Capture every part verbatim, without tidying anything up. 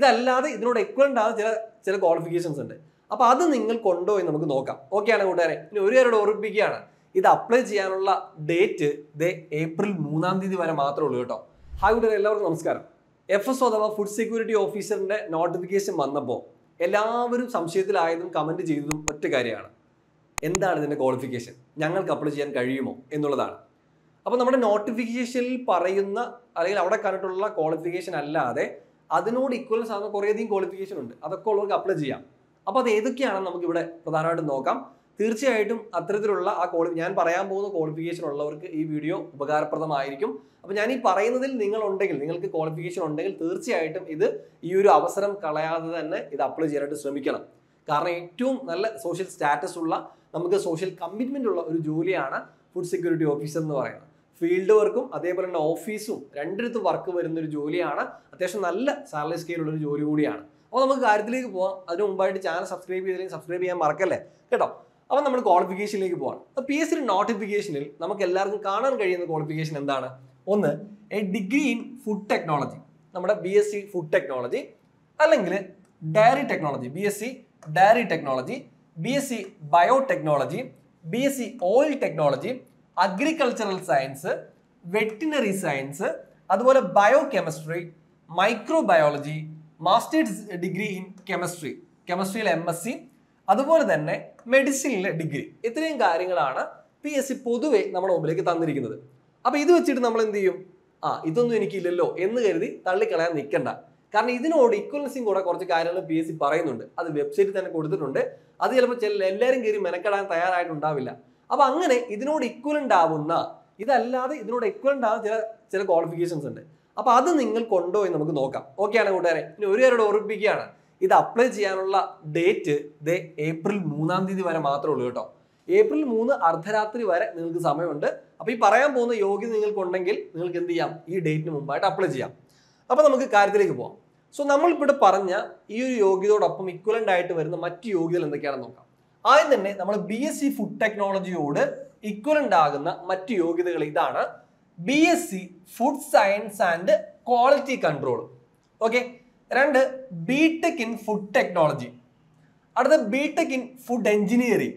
ഇതല്ലാതെ ഇതിനോട് equivalent ആയ ചില ചില qualifications ഉണ്ട്. അപ്പോൾ അത് നിങ്ങൾ കൊണ്ടോ എന്ന് നമുക്ക് നോക്കാം. ഓക്കേ ആണ് കൂട്ടുകാരെ. ഇനി ഒരു കാര്യം ഓർമ്മിപ്പിക്കുകയാണ്. ഇത് അപ്ലൈ ചെയ്യാനുള്ള ഡേറ്റ് ദേ ഏപ്രിൽ മൂന്നാം തീയതി വരെ മാത്രമേ ഉള്ളൂ കേട്ടോ. ഹായ് കൂട്ടുകാരെ, എല്ലാവർക്കും നമസ്കാരം. എഫ് എസ് ഒ അഥവാ ഫുഡ് സെക്യൂരിറ്റി ഓഫീസറിന്റെ നോട്ടിഫിക്കേഷൻ വന്നപ്പോൾ എല്ലാവരും സംശയത്തിലായതും കമന്റ് ചെയ്തതും ഒറ്റ കാര്യമാണ്. എന്താണ് ഇതിന്റെ ക്വാളിഫിക്കേഷൻ? ഞങ്ങൾക്ക് അപ്ലൈ ചെയ്യാൻ കഴിയുമോ എന്നുള്ളതാണ്. അപ്പോൾ നമ്മുടെ നോട്ടിഫിക്കേഷനിൽ പറയുന്ന അല്ലെങ്കിൽ അവിടെ കണ്ടിട്ടുള്ള ക്വാളിഫിക്കേഷൻ അല്ലാതെ അതിനോട് ഈക്വൽ സാധനം കുറേയധികം ക്വാളിഫിക്കേഷൻ ഉണ്ട്. അതൊക്കെ ഉള്ളവർക്ക് അപ്ലൈ ചെയ്യാം. അപ്പോൾ അത് ഏതൊക്കെയാണെന്ന് നമുക്കിവിടെ പ്രധാനമായിട്ടും നോക്കാം. തീർച്ചയായിട്ടും അത്തരത്തിലുള്ള ആ ക്വാളി ഞാൻ പറയാൻ പോകുന്ന ക്വാളിഫിക്കേഷൻ ഉള്ളവർക്ക് ഈ വീഡിയോ ഉപകാരപ്രദമായിരിക്കും. അപ്പോൾ ഞാൻ ഈ പറയുന്നതിൽ നിങ്ങൾ ഉണ്ടെങ്കിൽ നിങ്ങൾക്ക് ക്വാളിഫിക്കേഷൻ ഉണ്ടെങ്കിൽ തീർച്ചയായിട്ടും ഇത് ഈ ഒരു അവസരം കളയാതെ തന്നെ ഇത് അപ്ലൈ ചെയ്യാനായിട്ട് ശ്രമിക്കണം. കാരണം ഏറ്റവും നല്ല സോഷ്യൽ സ്റ്റാറ്റസ് ഉള്ള നമുക്ക് സോഷ്യൽ കമ്മിറ്റ്മെന്റ് ഉള്ള ഒരു ജോലിയാണ് ഫുഡ് സെക്യൂരിറ്റി ഓഫീസർ എന്ന് പറയുന്നത്. ഫീൽഡ് വർക്കും അതേപോലെ തന്നെ ഓഫീസും രണ്ടിടത്ത് വർക്ക് വരുന്ന ഒരു ജോലിയാണ്. അത്യാവശ്യം നല്ല സാലറി സ്കെയിലുള്ള ഒരു ജോലി കൂടിയാണ്. അപ്പോൾ നമുക്ക് കാര്യത്തിലേക്ക് പോകാം. അതിന് മുമ്പായിട്ട് ചാനൽ സബ്സ്ക്രൈബ് ചെയ്തില്ലെങ്കിൽ സബ്സ്ക്രൈബ് ചെയ്യാൻ മറക്കല്ലേ കേട്ടോ. അപ്പോൾ നമ്മൾ ക്വാളിഫിക്കേഷനിലേക്ക് പോകാം. അപ്പോൾ പി എസ് സി നോട്ടിഫിക്കേഷനിൽ നമുക്ക് എല്ലാവർക്കും കാണാൻ കഴിയുന്ന ക്വാളിഫിക്കേഷൻ എന്താണ്? ഒന്ന്, a degree in food technology, നമ്മുടെ B S C food technology, അല്ലെങ്കിൽ dairy technology, B S C dairy technology, B S C biotechnology, B S C oil technology, agricultural science, veterinary science, അതുപോലെ biochemistry, microbiology, masters degree in chemistry, കെമിസ്ട്രിയിൽ M S C, അതുപോലെ തന്നെ മെഡിസിനിലെ degree. ഇത്രയും കാര്യങ്ങളാണ് P S C പൊതുവെ നമ്മുടെ മുമ്പിലേക്ക് തന്നിരിക്കുന്നത്. അപ്പൊ ഇത് വെച്ചിട്ട് നമ്മൾ എന്ത് ചെയ്യും? ആ ഇതൊന്നും എനിക്കില്ലല്ലോ എന്ന് കരുതി തള്ളിക്കളയാൻ നിൽക്കണ്ട. കാരണം ഇതിനോട് ഇക്വലൻസിയും കൂടെ കുറച്ച് കാര്യങ്ങൾ പി എസ് സി പറയുന്നുണ്ട്. അത് വെബ്സൈറ്റിൽ തന്നെ കൊടുത്തിട്ടുണ്ട്. അത് ചിലപ്പോൾ ചില എല്ലാവരും കയറി മെനക്കെടാൻ തയ്യാറായിട്ടുണ്ടാവില്ല. അപ്പൊ അങ്ങനെ ഇതിനോട് ഇക്വലന്റ് ആവുന്ന ഇതല്ലാതെ ഇതിനോട് ഇക്വലന്റ് ആവുന്ന ചില ചില ക്വാളിഫിക്കേഷൻസ് ഉണ്ട്. അപ്പൊ അത് നിങ്ങൾ കൊണ്ടോ എന്ന് നമുക്ക് നോക്കാം. ഓക്കെ ആണ് കൂട്ടുകാരെ. ഇനി ഒരു കാര്യം ഓർമ്മിപ്പിക്കുകയാണ്. ഇത് അപ്ലൈ ചെയ്യാനുള്ള ഡേറ്റ് ദേ ഏപ്രിൽ മൂന്നാം തീയതി വരെ മാത്രമേ ഉള്ളൂ കേട്ടോ. ഏപ്രിൽ മൂന്ന് അർദ്ധരാത്രി വരെ നിങ്ങൾക്ക് സമയമുണ്ട്. അപ്പൊ ഈ പറയാൻ പോകുന്ന യോഗ്യത നിങ്ങൾക്കുണ്ടെങ്കിൽ നിങ്ങൾക്ക് എന്ത് ചെയ്യാം? ഈ ഡേറ്റിന് മുമ്പായിട്ട് അപ്ലൈ ചെയ്യാം. അപ്പൊ നമുക്ക് കാര്യത്തിലേക്ക് പോകാം. സോ നമ്മളിവിടെ പറഞ്ഞ ഈ ഒരു യോഗ്യതയോടൊപ്പം ഇക്വലന്റ് ആയിട്ട് വരുന്ന മറ്റു യോഗ്യതകൾ എന്തൊക്കെയാണെന്ന് നോക്കാം. ആദ്യം തന്നെ നമ്മൾ ബി എസ് സി ഫുഡ് ടെക്നോളജിയോട് ഇക്വലന്റ് ആകുന്ന മറ്റു യോഗ്യതകൾ ഇതാണ്. B S C food science and quality control. Okay. രണ്ട്, B tech in food technology. അടുത്ത B tech in food engineering,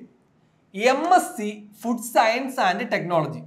M S C food science and technology,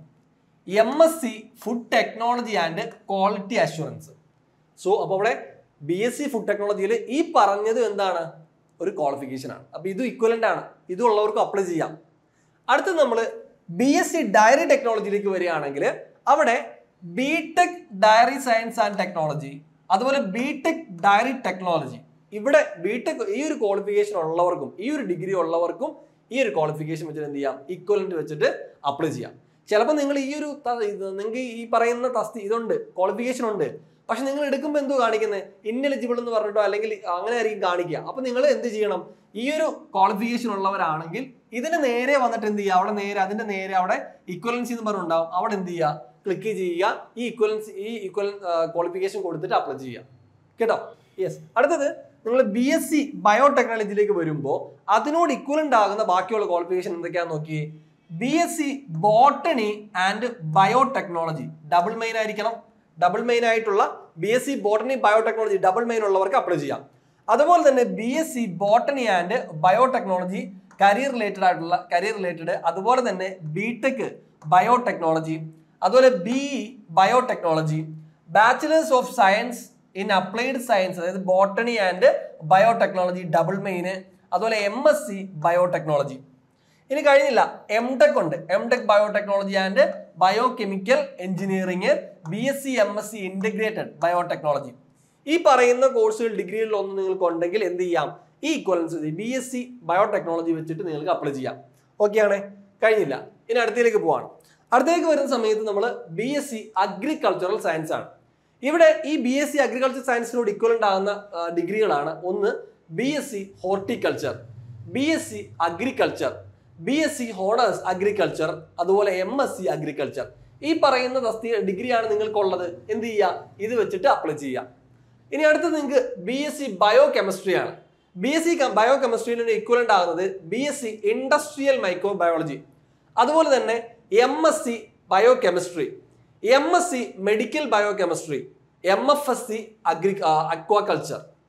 M S C food technology and quality assurance. So അപ്പോൾ അവിടെ B S C food ടെക്നോളജിയിൽ ഈ പറഞ്ഞത് എന്താണ്? ഒരു qualification ആണ്. അപ്പൊ ഇത് ഇക്വലന്റ് ആണ്. ഇതുള്ളവർക്ക് അപ്ലൈ ചെയ്യാം. അടുത്ത് നമ്മൾ ബി എസ് സി ഡയറി ടെക്നോളജിയിലേക്ക് വരികയാണെങ്കിൽ അവിടെ B tech dairy science and technology, അതുപോലെ ബി ടെക് ഡയറി ടെക്നോളജി. ഇവിടെ ബി ടെക് ഈ ഒരു ക്വാളിഫിക്കേഷൻ ഉള്ളവർക്കും ഈ ഒരു ഡിഗ്രി ഉള്ളവർക്കും ഈ ഒരു ക്വാളിഫിക്കേഷൻ വെച്ചിട്ട് എന്ത് ചെയ്യാം? ഇക്വലന്റ് വെച്ചിട്ട് അപ്ലൈ ചെയ്യാം. ചിലപ്പോൾ നിങ്ങൾ ഈ ഒരു നിങ്ങൾക്ക് ഈ പറയുന്ന തസ്തി ഇതുണ്ട്, ക്വാളിഫിക്കേഷൻ ഉണ്ട്, പക്ഷെ നിങ്ങൾ എടുക്കുമ്പോൾ എന്തോ കാണിക്കുന്നത്? ഇൻഎലിജിബിൾ എന്ന് പറഞ്ഞിട്ടോ അല്ലെങ്കിൽ അങ്ങനെ ആയിരിക്കും കാണിക്കുക. അപ്പൊ നിങ്ങൾ എന്ത് ചെയ്യണം? ഈ ഒരു ക്വാളിഫിക്കേഷൻ ഉള്ളവരാണെങ്കിൽ ഇതിന് നേരെ വന്നിട്ട് എന്ത് ചെയ്യുക? അവിടെ നേരെ അതിന്റെ നേരെ അവിടെ ഇക്വലൻസി എന്ന് പറഞ്ഞിട്ടുണ്ടാവും. അവിടെ എന്ത് ചെയ്യുക? ക്ലിക്ക് ചെയ്യുക. ഈ ഇക്വലൻസി ഈ ഇക്വൽ ക്വാളിഫിക്കേഷൻ കൊടുത്തിട്ട് അപ്ലൈ ചെയ്യുക കേട്ടോ. യെസ്. അടുത്തത് നിങ്ങൾ ബി എസ് സി ബയോടെക്നോളജിയിലേക്ക് വരുമ്പോൾ അതിനോട് ഇക്വലന്റ് ആകുന്ന ബാക്കിയുള്ള ക്വാളിഫിക്കേഷൻ എന്തൊക്കെയാണെന്ന് നോക്കിയേ. B S C botany and biotechnology double main ആയിരിക്കണം. ഡബിൾ മെയിൻ ആയിട്ടുള്ള B S C botany biotechnology double main ഉള്ളവർക്ക് അപ്ലൈ ചെയ്യാം. അതുപോലെ തന്നെ B S C botany and biotechnology career related ആയിട്ടുള്ള കരിയർ റിലേറ്റഡ് അതുപോലെ തന്നെ ബി ടെക് ബയോടെക്നോളജി, അതുപോലെ B biotechnology, bachelors of science in applied science അതായത് botany and biotechnology double main, അതുപോലെ എം എസ് സി ബയോടെക്നോളജി. ഇനി കഴിഞ്ഞില്ല, എം ടെക് ഉണ്ട്. M tech biotechnology and biochemical engineering, B S C M S C integrated biotechnology. ഈ പറയുന്ന കോഴ്സുകൾ ഡിഗ്രികളിൽ ഒന്ന് നിങ്ങൾക്ക് ഉണ്ടെങ്കിൽ എന്ത് ചെയ്യാം? ഈ equivalence B S C biotechnology വെച്ചിട്ട് നിങ്ങൾക്ക് അപ്ലൈ ചെയ്യാം. ഓക്കെ ആണേ. കഴിഞ്ഞില്ല. ഇനി അടുത്തേക്ക് പോവാണ്. അടുത്തേക്ക് വരുന്ന സമയത്ത് നമ്മൾ B S C agricultural science ആണ്. ഇവിടെ ഈ ബി എസ് സി അഗ്രികൾച്ചർ സയൻസിനോട് ഇക്വലന്റ് ആകുന്ന ഡിഗ്രികളാണ്. ഒന്ന് B S C horticulture, B S C agriculture, B S C honours agriculture, അതുപോലെ എം എസ് സി അഗ്രികൾച്ചർ. ഈ പറയുന്ന തസ്തി ഡിഗ്രിയാണ് നിങ്ങൾക്കുള്ളത്. എന്ത് ചെയ്യുക? ഇത് വെച്ചിട്ട് അപ്ലൈ ചെയ്യുക. ഇനി അടുത്തത് നിങ്ങൾക്ക് B S C biochemistry ആണ്. ബി എസ് സി ബയോ കെമിസ്ട്രിയിൽ ഇക്വലന്റ് ആകുന്നത് B S C industrial microbiology, അതുപോലെ തന്നെ M S C biochemistry, M S C medical biochemistry, M F S C agri aquaculture.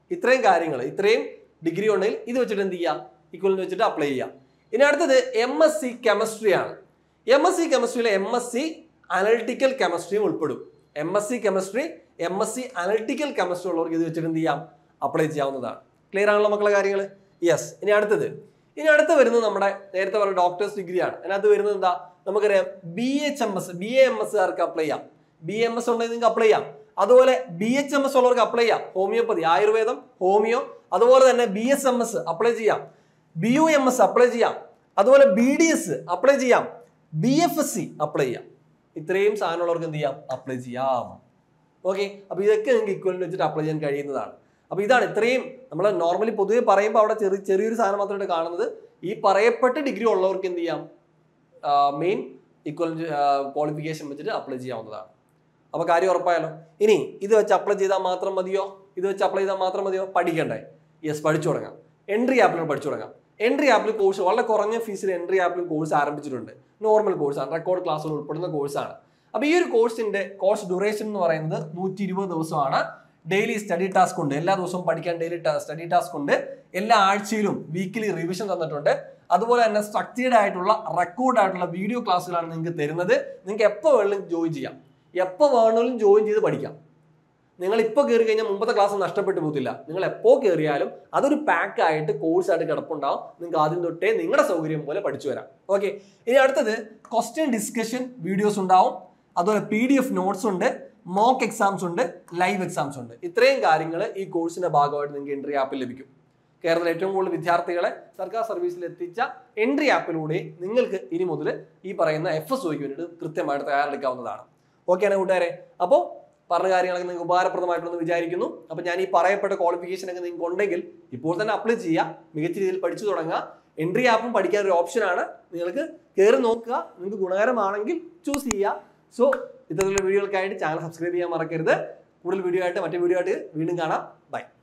ഇത്രയും കാര്യങ്ങൾ ഇത്രയും degree ഉണ്ടെങ്കിൽ ഇത് വെച്ചിട്ട് എന്ത് ചെയ്യാം, ഇക്വലന്റ് വെച്ചിട്ട് അപ്ലൈ ചെയ്യാം. ഇനി അടുത്തത് എം എസ് സി കെമിസ്ട്രി ആണ്. എം എസ് സി കെമിസ്ട്രിയിലെ എം എസ് സി അനലിറ്റിക്കൽ കെമിസ്ട്രിയും ഉൾപ്പെടും. M S C chemistry M S C analytical chemistry ഉള്ളവർക്ക് ഇത് വെച്ചിട്ട് എന്ത് ചെയ്യാം, അപ്ലൈ ചെയ്യാവുന്നതാണ്. ക്ലിയർ ആണല്ലോ മക്കളെ കാര്യങ്ങൾ? യെസ്. ഇനി അടുത്തത് ഇനി അടുത്ത് വരുന്നത് നമ്മുടെ നേരത്തെ പറഞ്ഞ ഡോക്ടേഴ്സ് ഡിഗ്രിയാണ്. അതിനകത്ത് വരുന്നത് എന്താ, നമുക്കറിയാം B H M S B A M S കാർക്ക് അപ്ലൈ ചെയ്യാം. ബി എം എസ് ഉണ്ടെങ്കിൽ നിങ്ങൾക്ക് അപ്ലൈ ചെയ്യാം. അതുപോലെ ബി എച്ച് എം എസ് ഉള്ളവർക്ക് അപ്ലൈ ചെയ്യാം. ഹോമിയോപ്പതി, ആയുർവേദം, ഹോമിയോ, അതുപോലെ തന്നെ B S M S apply ചെയ്യാം. B U M S apply ചെയ്യാം. അതുപോലെ ബി ഡി എസ് അപ്ലൈ ചെയ്യാം. B F S C apply ചെയ്യാം. ഇത്രയും സാധനമുള്ളവർക്ക് എന്ത് ചെയ്യാം, അപ്ലൈ ചെയ്യാം. ഓക്കെ, അപ്പൊ ഇതൊക്കെ നിങ്ങൾക്ക് ഇക്വലന്റ് വെച്ചിട്ട് അപ്ലൈ ചെയ്യാൻ കഴിയുന്നതാണ്. അപ്പൊ ഇതാണ് ഇത്രയും നമ്മൾ നോർമലി പൊതുവെ പറയുമ്പോൾ അവിടെ ചെറിയ ചെറിയൊരു സാധനം മാത്രമായിട്ട് കാണുന്നത്. ഈ പറയപ്പെട്ട ഡിഗ്രി ഉള്ളവർക്ക് എന്ത് ചെയ്യാം, മെയിൻ ഇക്വലന്റ് ക്വാളിഫിക്കേഷൻ വെച്ചിട്ട് അപ്ലൈ ചെയ്യാവുന്നതാണ്. അപ്പൊ കാര്യം ഉറപ്പായാലോ? ഇനി ഇത് വെച്ച് അപ്ലൈ ചെയ്താൽ മാത്രം മതിയോ? ഇത് വെച്ച് അപ്ലൈ ചെയ്താൽ മാത്രം മതിയോ? പഠിക്കണ്ടേ? യെസ്, പഠിച്ചു തുടങ്ങാം. എൻട്രി ആപ്പിലും പഠിച്ചു തുടങ്ങാം. എൻട്രി ആപ്പിൽ കോഴ്സ് വളരെ കുറഞ്ഞ ഫീസിൽ എൻട്രി ആപ്പിലും കോഴ്സ് ആരംഭിച്ചിട്ടുണ്ട്. നോർമൽ കോഴ്സാണ്, റെക്കോർഡ് ക്ലാസ്സുകൾ ഉൾപ്പെടുന്ന കോഴ്സാണ്. അപ്പൊ ഈ ഒരു കോഴ്സിന്റെ കോഴ്സ് ഡ്യൂറേഷൻ എന്ന് പറയുന്നത് നൂറ്റി ഇരുപത് ദിവസമാണ്. ഡെയിലി സ്റ്റഡി ടാസ്ക് ഉണ്ട്. എല്ലാ ദിവസവും പഠിക്കാൻ ഡെയിലി സ്റ്റഡി ടാസ്ക് ഉണ്ട്. എല്ലാ ആഴ്ചയിലും വീക്കിലി റിവിഷൻ തന്നിട്ടുണ്ട്. അതുപോലെ തന്നെ സ്ട്രക്ചേർഡ് ആയിട്ടുള്ള റെക്കോർഡ് ആയിട്ടുള്ള വീഡിയോ ക്ലാസ്സുകളാണ് നിങ്ങൾക്ക് തരുന്നത്. നിങ്ങൾക്ക് എപ്പോൾ വേണമെങ്കിലും ജോയിൻ ചെയ്യാം. എപ്പോൾ വേണമെങ്കിലും ജോയിൻ ചെയ്ത് പഠിക്കാം. നിങ്ങൾ ഇപ്പോൾ കയറി കഴിഞ്ഞാൽ മുമ്പത്തെ ക്ലാസ് നഷ്ടപ്പെട്ടു പോകത്തില്ല. നിങ്ങൾ എപ്പോൾ കയറിയാലും അതൊരു പാക്ക് ആയിട്ട് കോഴ്സായിട്ട് കിടപ്പുണ്ടാവും. നിങ്ങൾക്ക് ആദ്യം തൊട്ടേ നിങ്ങളുടെ സൗകര്യം പോലെ പഠിച്ചു വരാം. ഓക്കെ, ഇനി അടുത്തത് ക്വസ്റ്റ്യൻ ഡിസ്കഷൻ വീഡിയോസ് ഉണ്ടാവും. അതുപോലെ പി ഡി എഫ് നോട്ട്സ് ഉണ്ട്, മോക്ക് എക്സാംസ് ഉണ്ട്, ലൈവ് എക്സാംസ് ഉണ്ട്. ഇത്രയും കാര്യങ്ങൾ ഈ കോഴ്സിന്റെ ഭാഗമായിട്ട് നിങ്ങൾക്ക് എൻട്രി ആപ്പിൽ ലഭിക്കും. കേരളത്തിലെ ഏറ്റവും കൂടുതൽ വിദ്യാർത്ഥികളെ സർക്കാർ സർവീസിൽ എത്തിച്ച എൻട്രി ആപ്പിലൂടെ നിങ്ങൾക്ക് ഇനി മുതൽ ഈ പറയുന്ന എഫ് എസ് ഒക്ക് വേണ്ടിയിട്ട് കൃത്യമായിട്ട് തയ്യാറെടുക്കാവുന്നതാണ്. ഓക്കെയാണ് കൂട്ടുകാരെ? അപ്പോൾ പറഞ്ഞ കാര്യങ്ങളൊക്കെ നിങ്ങൾക്ക് ഉപകാരപ്രദമായിട്ടുണ്ടെന്ന് വിചാരിക്കുന്നു. അപ്പോൾ ഞാൻ ഈ പറയപ്പെട്ട ക്വാളിഫിക്കേഷൻ ഒക്കെ നിങ്ങൾക്ക് ഉണ്ടെങ്കിൽ ഇപ്പോൾ തന്നെ അപ്ലൈ ചെയ്യുക. മികച്ച രീതിയിൽ പഠിച്ചു തുടങ്ങുക. എൻട്രി ആപ്പും പഠിക്കാൻ ഒരു ഓപ്ഷനാണ്. നിങ്ങൾക്ക് കയറി നോക്കുക. നിങ്ങൾക്ക് ഗുണകരമാണെങ്കിൽ ചൂസ് ചെയ്യുക. സോ ഇത്തരത്തിലുള്ള വീഡിയോകൾക്കായിട്ട് ചാനൽ സബ്സ്ക്രൈബ് ചെയ്യാൻ മറക്കരുത്. കൂടുതൽ വീഡിയോ ആയിട്ട് മറ്റു വീഡിയോ ആയിട്ട് വീണ്ടും കാണാം. ബൈ.